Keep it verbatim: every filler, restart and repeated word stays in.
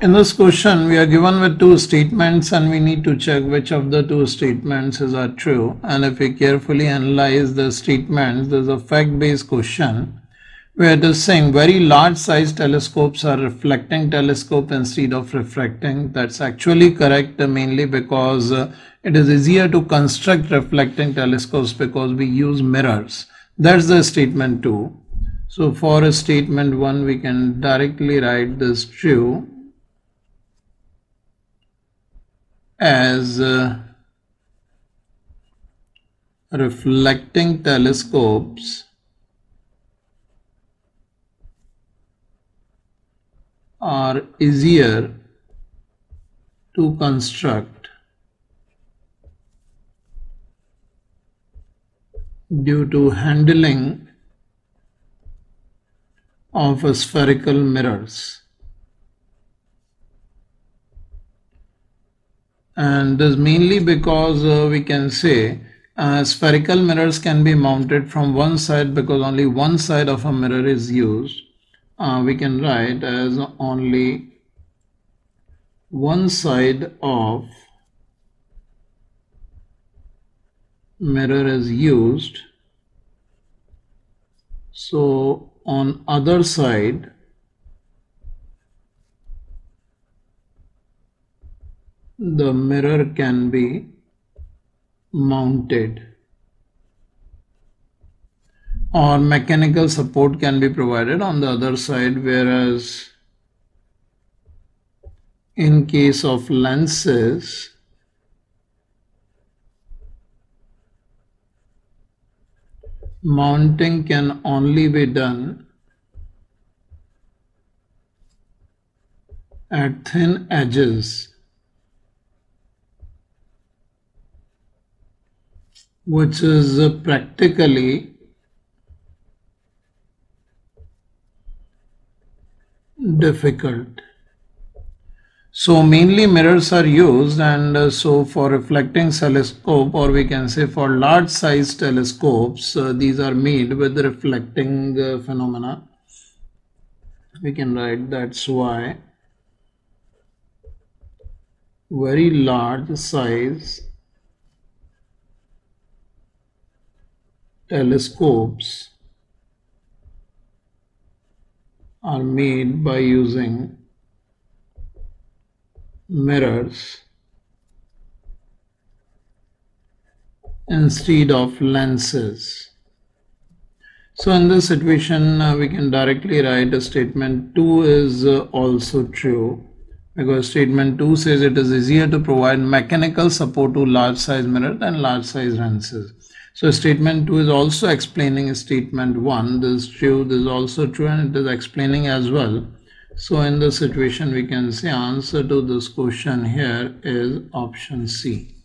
In this question, we are given with two statements and we need to check which of the two statements is are true. And if we carefully analyze the statements, there is a fact-based question where it is saying very large size telescopes are reflecting telescope instead of refracting. That's actually correct, uh, mainly because uh, it is easier to construct reflecting telescopes because we use mirrors. That's the statement two. So for a statement one, we can directly write this true as uh, reflecting telescopes are easier to construct due to handling of spherical mirrors. And this mainly because uh, we can say uh, spherical mirrors can be mounted from one side because only one side of a mirror is used. Uh, we can write as only one side of mirror is used. So on other side, the mirror can be mounted or mechanical support can be provided on the other side, whereas in case of lenses, mounting can only be done at thin edges, which is uh, practically difficult. So mainly mirrors are used, and uh, so for reflecting telescope, or we can say for large size telescopes, uh, these are made with reflecting uh, phenomena. We can write that's why very large size telescopes are made by using mirrors instead of lenses. So in this situation, uh, we can directly write a statement two is uh, also true, because statement two says it is easier to provide mechanical support to large size mirror than large size lenses. So statement two is also explaining statement one. This is true, this is also true, and it is explaining as well. So in this situation, we can say answer to this question here is option C.